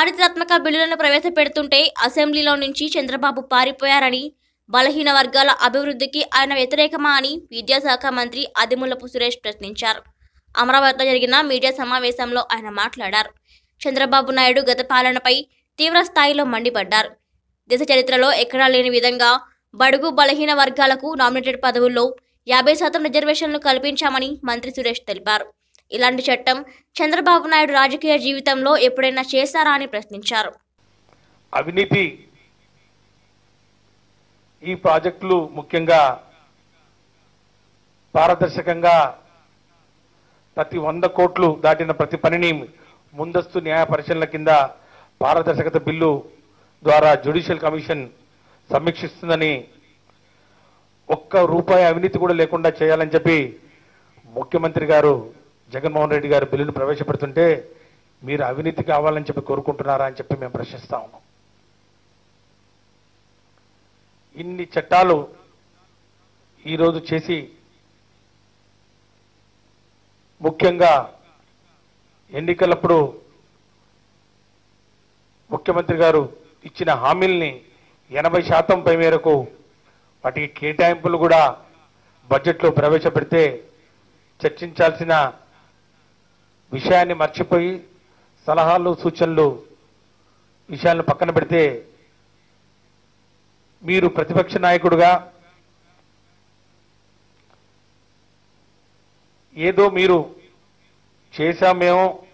చారిత్రాత్మక బిల్లులను ప్రవేశపెడుతుంటే అసెంబ్లీలో నుంచి చంద్రబాబు పారిపోయారని, బలహీన వర్గాల అభివృద్ధికి ఆయన వ్యతిరేకమా అని విద్యాశాఖ మంత్రి ఆదిమూలపు సురేష్ ప్రశ్నించారు. అమరావతిలో జరిగిన మీడియా సమావేశంలో ఆయన మాట్లాడారు. చంద్రబాబు నాయుడు గత పాలనపై తీవ్ర స్థాయిలో మండిపడ్డారు. దేశ చరిత్రలో ఎక్కడా లేని విధంగా బడుగు బలహీన వర్గాలకు నామినేటెడ్ పదవుల్లో 50% రిజర్వేషన్లు కల్పించామని మంత్రి సురేష్ తెలిపారు. ఇలాంటి చట్టం చంద్రబాబు నాయుడు రాజకీయ జీవితంలో ఎప్పుడైనా చేశారా అని ప్రశ్నించారు. అవినీతి ఈ ప్రాజెక్టులు ముఖ్యంగా పారదర్శకంగా ప్రతి 100 కోట్లు దాటిన ప్రతి పనిని ముందస్తు న్యాయ పరిశీలన కింద పారదర్శకత బిల్లు ద్వారా జ్యుడిషియల్ కమిషన్ సమీక్షిస్తుందని, ఒక్క రూపాయి అవినీతి కూడా లేకుండా చేయాలని చెప్పి ముఖ్యమంత్రి గారు జగన్మోహన్ రెడ్డి గారు బిల్లును ప్రవేశపెడుతుంటే మీరు అవినీతి కావాలని చెప్పి కోరుకుంటున్నారా అని చెప్పి మేము ప్రశ్నిస్తా ఉన్నాం. ఇన్ని చట్టాలు ఈరోజు చేసి ముఖ్యంగా ఎన్నికలప్పుడు ముఖ్యమంత్రి గారు ఇచ్చిన హామీల్ని 80% పై మేరకు వాటికి కేటాయింపులు కూడా బడ్జెట్లో ప్రవేశపెడితే చర్చించాల్సిన విషయాన్ని మర్చిపోయి సలహాలు సూచనలు విషయాలను పక్కన పెడితే మీరు ప్రతిపక్ష నాయకుడుగా ఏదో మీరు చేశామేమో